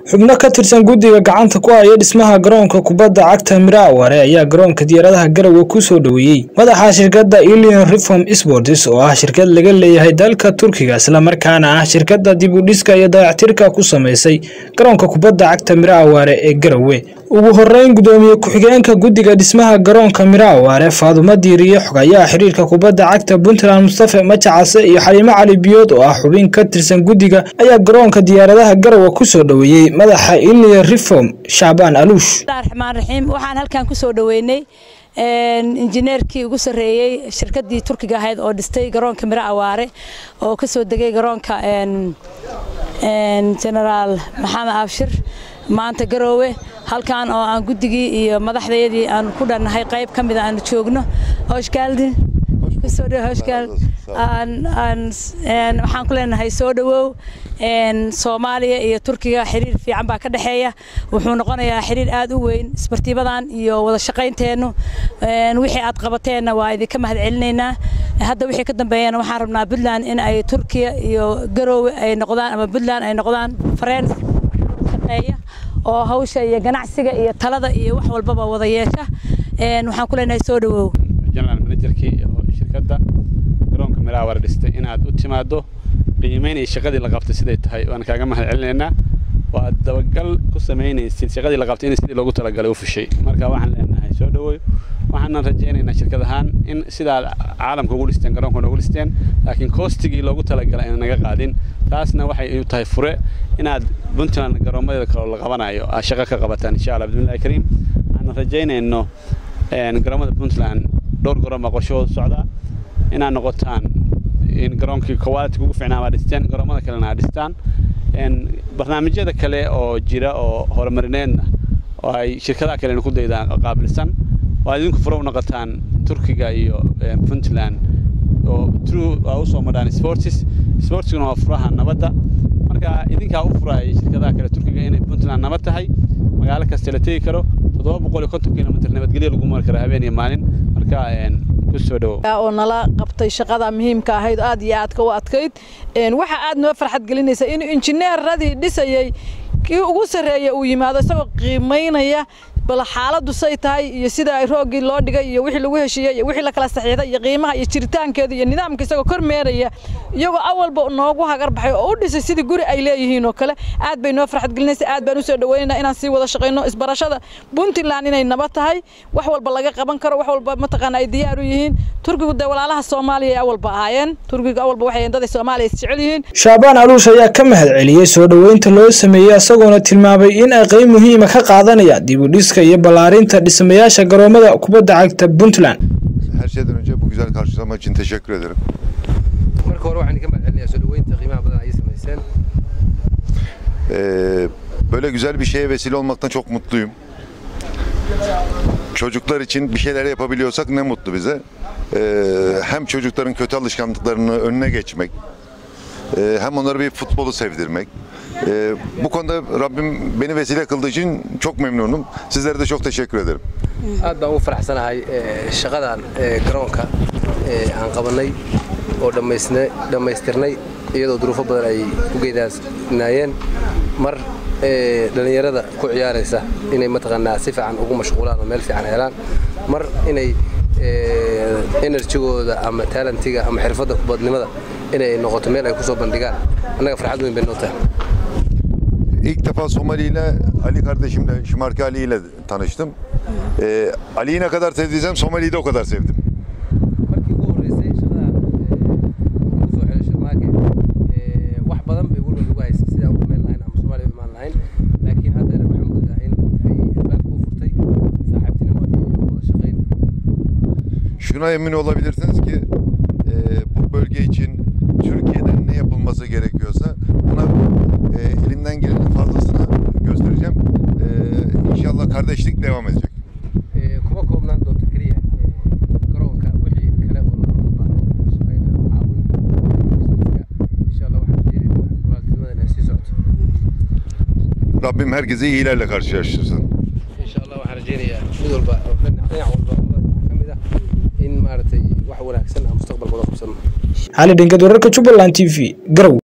xubno ka tirsan guddiga gacanta ku haya dhismaha garoonka kubadda cagta Miraaware ayaa garoonka diyaaradaha Garowe ku soo dhaweeyay madaxa shirkadda Ilion Reform Sports oo ah shirkad laga leeyahay dalka Turkiga isla markaana ah shirkadda dib u dhiska iyo dayactirka ku sameysay garoonka kubadda cagta Miraaware ee Garowe. ugu horeyn gudoomiye ku-xigeenka guddiga dhismaha garoonka Miraaware Faadumo Diiriye xogayaha xiriirka kubadda cagta Puntland Mustafa Macacase iyo Xaliimo Cali Biyood oo ah xubin ka tirsan guddiga ayaa garoonka diyaaradaha Garowe ku soo dhaweeyay madaxa Ilion Reform Shaabaan Aluush. Bismillahirrahmanirrahiim waxaan halkan ku soo dhaweynay injineerkii ugu sareeyay shirkaddii Turkiga ahayd oo dhistay garoonka Miraaware oo ka soo degay garoonka General Maxamed Abshir maanta Garowe halkan oo aan guddigii iyo madaxdeedii aan ku dhannahay qayb kamid ah aan joogno hooshkaaldi soo hooshkaal waxaan ku leenahay soo dhawow Soomaaliya iyo Turkiga xiriir fiican baa ka dhaxeeya wuxuu noqonayaa xiriir aad u weyn isbartiibadan iyo wada shaqaynteenu wixii aad qabateena waa idinka mahadcelinaynaa hadda wixii ka dambeeyana waxaan rabnaa Puntland in ay Turkiga iyo Garowe ay noqdaan ama Puntland ay noqdaan friends shaqeeya oo hawsha iyo ganacsiga iyo talada iyo wax walba wada yeesha waxaan ku leenahay soo dhawow general managerkii shirkadda garoonka Miraaware dhistay in aad u timaado qiimeynay shaqadii la qabtay siday tahay waan kaaga mahadcelinaynaa waa dabagal ku sameynaysid shaqadii la qabtay in sidii loogu talagalay u fushay marka waxaan leenahay soo dhawow waxaan rajaynaynaa shirkadahan in sida caalamka ugu dhisteen garoonka ugu dhisteen laakiin coostigii loogu talagalay in naga qaadin taasna waxay u tahay fure inaad Puntland garoomadeeda kale la qabanayo shaqo ka qabataan insha Allah bismillaahir kariim aan rajaynayno garoomada Puntland dhowr garoon ma qorshooda socda inaan noqotaan in garoonkii quality ugu fiicnaa dhistaan garoomada kalena dhistaan barnaamijyada kale oo jira oo horumarineedna oo ay shirkadaha kale ku daydaan qaabilsan waa idinku furo noqotaan Turkiga iyo Puntland oo true oo soo madaan sportsna waa furaha nabadda marka idinka u furay shirkadaha kale Turkiga inay Puntland nabad tahay magaalo kasta la tagi karo 750 kilomitir nabadgelyo lagu mari karo habeen iyo maalin marka ku soo dhaw oo nala qabtay shaqada muhiimka ahayd aad iyo aad ka u adkayd waxa aad noo farxad gelinaysa in injineeradii dhisayay kii ugu sareeyay uu yimaado isagoo qiimeynaya bal xaaladdu say tahay iyo sida ay roogii loo dhigay iyo wixii lagu heshiiyay iyo wixii la kala saxiixday iyo qiimaha iyo jiritaankeeda iyo nidaamka isagoo kormeeraya iyagoo awalba noogu hagar baxay oo u dhisay sidii guri ay leeyihiin oo kale aad bay noo farxad gelinaysa aad baan u soo dhaweynaynaa inaan sii wada shaqeyno isbarashada Puntland inay nabad tahay wax walba laga qaban karo wax walba ma taqaan ay diyaar u yihiin Turkigu de walaalaha Soomaaliya ay awalba ahaayeen Turkiga awalba waxay dad Soomaaliya jecel yihiin Shaabaan Aluush ayaa ka mahadceliyay soo dhaweynta loo sameeyay asagoo tilmaamay in ay qayb muhiim ah ka qaadanayaan dib u dhiska iyo balaarinta dhismayaasha garoomada kubadda cagta Puntland. Her şeyden önce bu güzel karşılama için teşekkür ederim. Marka hore waxaan ka mahadcelinayaa soo dhaweynta qiimaha badan ay sameeyeen. Böyle güzel bir şeye vesile olmaktan çok mutluyum. Çocuklar için bir şeyler yapabiliyorsak ne mutlu bize. Hem çocukların kötü alışkanlıklarını önüne geçmek, hem onlara bir futbolu sevdirmek. Bu konuda Rabbim beni vesile kıldığı için çok memnunum. Sizlere de çok teşekkür ederim. Aad baan u faraxsanahay shaqadan garoonka aan qabanay oo dhameystirnay iyadoo duruufo badan ay u geedaasnaayeen mar dhalinyarada ku ciyaaraysa inay mataqaanaa si fiican ugu mashquulaan oo meel fiican helaan mar inay enerjigooda ama talentiga ama xirfadda kubadnimada inay noqoto meel ay ku soo bandhigaan annaga farxad weyn bay noo tahay İlk defa Somali ile Ali kardeşimle, Şımarki Ali ile tanıştım. Ali'yi ne kadar sevdiysem Somali'yi de o kadar sevdim. Markii ugu horeysay shaqada ugu soo xeelay Şımarki wax badan bay ugu lagu haysay sida ugu meel lahayn ama Soomaaliya u imaan lahayn laakiin hadda waxaan moodaa in ay albaabku furtay saaxiibtinimo iyo wada shaqayn. Şuna emin olabilirsiniz ki bu bölge için Türkiye'den ne yapılması gerekiyorsa buna elimden gelenin fazlasını göstereceğim. İnşallah kardeşlik devam edecek. Kuma koobnaan doonto kaliya garoonka wixii kale oo loo baahan shaqayna caawin insha Allah waxaan rajaynayaa walaaltinimada inay sii socoto Rabbim herkese iyilerle karşılaştırsın. insha Allah waxaan rajaynayaa mid walba dhinac walba kamid ah in maaragtay wax wanaagsan mustaqbalkooda qabsan Xali Dhinka wararka Jubaland TV Garowe.